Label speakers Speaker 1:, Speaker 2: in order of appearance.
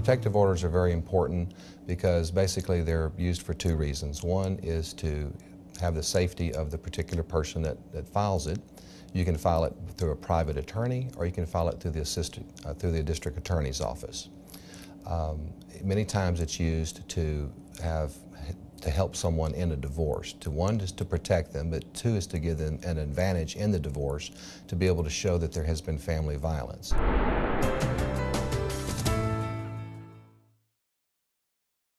Speaker 1: Protective orders are very important because basically they're used for two reasons. One is to have the safety of the particular person that files it. You can file it through a private attorney, or you can file it through the district attorney's office. Many times it's used to help someone in a divorce. One is to protect them, but two is to give them an advantage in the divorce to be able to show that there has been family violence.